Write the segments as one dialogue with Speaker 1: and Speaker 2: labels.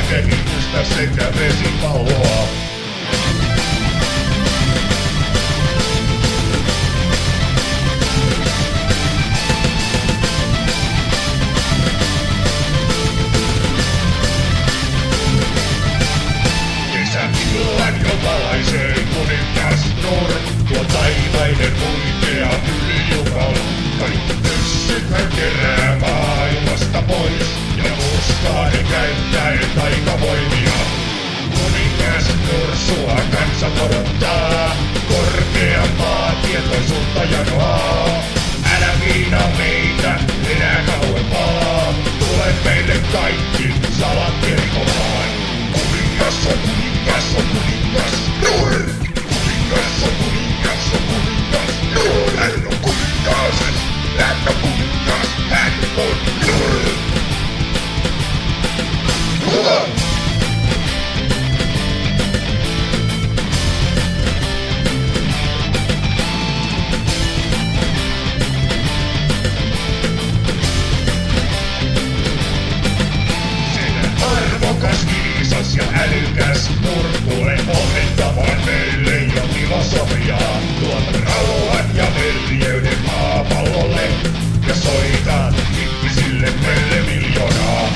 Speaker 1: kehitystä sekä vesipalloa. Kesäillan jo valaisee Kuningas Gnurr, tuo taivaiden huikea ylijumala. Kaikki pyssyt hän kerää maailmasta pois, ja murskaa ne käyttäen taikavoimiaan. Kuningas Gnurr sua kanssa odottaa, korkeampaa tietoisuutta janoaa. Älä viina meitä enää kauempaa, tule meille kaikki salat kertomaan. Kuningas on kuningas on kuningas Gnurr. Kuningas on kuningas on kuningas Gnurr. Hän on kuningas, hän on kuningas, hän on Gnurr. Arvokas, viisas ja älykäs Gnurr tulee opettamaan meille jo filosofiaa. Tuot rauhan ja veljeyden maapallolle ja soita ihmisille Pelle Miljoonaa.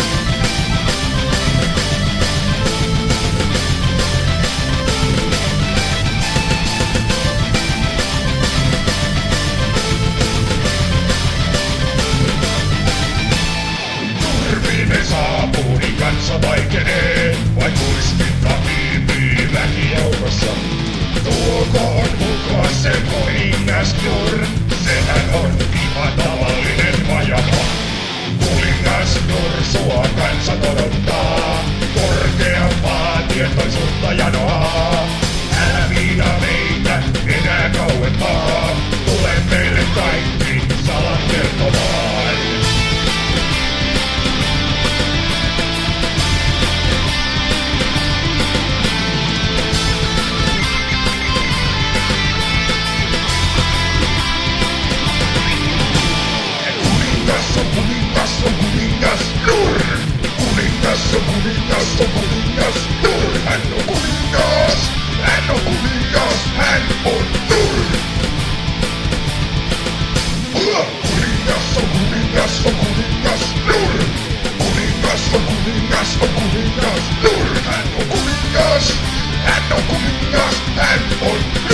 Speaker 1: Viime saapuu, niin kanssa vaikenee, vain kuistinta viipii väkijoukossa. Tuokoon mukaan se Kuningas Gnurr, sehän on ihan tavallinen vajama. Kuningas Gnurr sua kansa odottaa, korkeampaa tietoisuutta janoaa. Älä viina meitä enää kauempaa, tule meille kaikki salat kertomaan. Kuningas on kuningas Gnurr. Kuningas on kuningas on kuningas Gnurr. Hän on kuningas, hän on kuningas, hän on Gnurr. Kuningas on kuningas on kuningas Gnurr. Kuningas on kuningas on kuningas Gnurr. Hän on kuningas, hän on kuningas, hän on Gnurr.